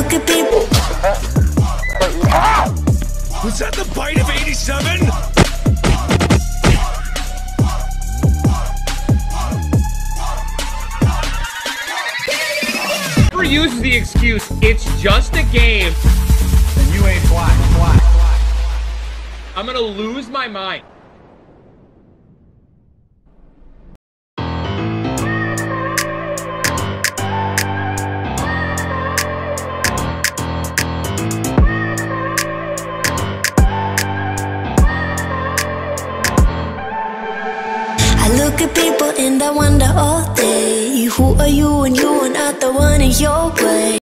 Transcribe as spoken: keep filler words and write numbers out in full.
look at people. Was that the bite of eighty-seven? Never use the excuse, it's just a game. And you ain't black, black, black. I'm gonna lose my mind. I look at people and I wonder all day, who are you and you are not the one in your way.